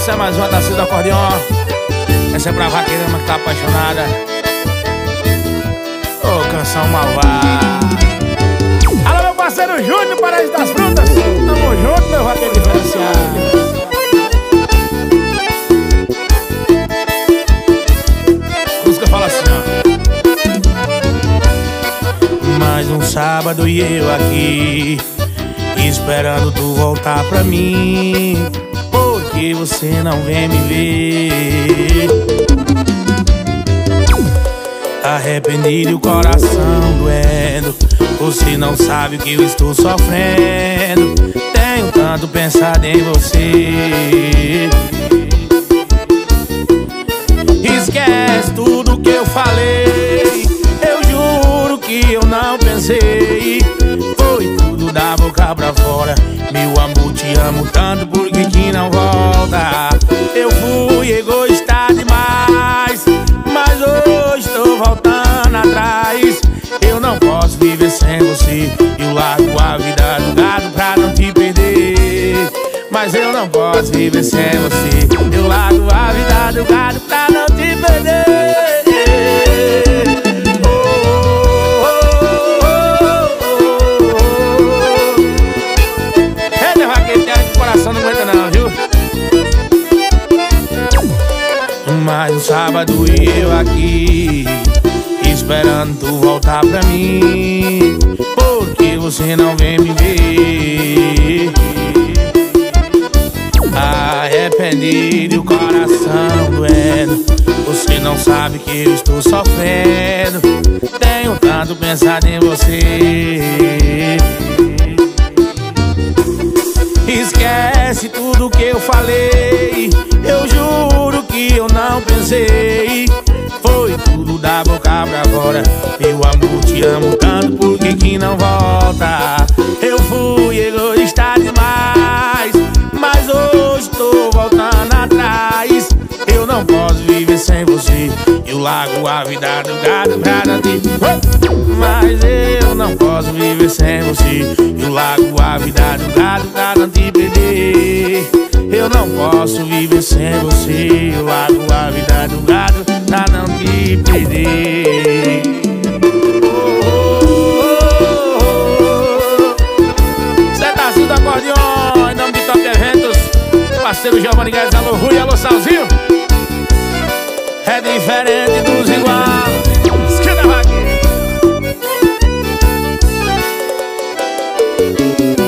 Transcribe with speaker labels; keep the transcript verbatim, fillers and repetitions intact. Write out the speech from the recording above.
Speaker 1: Essa é mais uma da Cida Acordeon. Essa é pra vaqueirama que tá apaixonada. Ô, oh, canção malvada. Alô, meu parceiro Júnior, Paraíso das Frutas. Tamo junto, meu vaqueiro diferenciado. A música fala assim, ó. Mais um sábado e eu aqui, esperando tu voltar pra mim, porque você não vem me ver. Arrependido e o coração doendo, você não sabe o que eu estou sofrendo. Tenho tanto pensado em você. Esquece tudo que eu falei, eu juro que eu não pensei. Foi tudo da boca pra fora. Meu amor, te amo tanto, por que que não volta? Eu fui egoísta demais, mas hoje tô voltando atrás. Eu não posso viver sem você. Eu largo a vida do gado pra não te perder, mas eu não posso viver sem você. Eu largo a vida do gado pra não te perder. Não aguenta não, viu? Mais um sábado e eu aqui, esperando tu voltar pra mim, porque você não vem me ver. Arrependido e o coração doendo, você não sabe que eu estou sofrendo. Tenho tanto pensado em você. Esquece tudo que eu falei, eu juro que eu não pensei. Foi tudo da boca pra fora. Meu amor, te amo tanto, por que que não volta? Eu fui egoísta demais, mas hoje tô voltando atrás. Eu não posso viver sem você. Eu largo a vida do gado pra não te... Mas eu não posso viver sem você. Eu largo a vida do gado pra não te perder. Eu não posso viver sem você. Eu largo a vida do gado pra não te perder. Cê tá Cida Acordeon, em nome de Top Eventos. Parceiro Giovanni Guedes, alô Rui, alô Salzinho. É diferente dos iguais. Esquina vaqueira.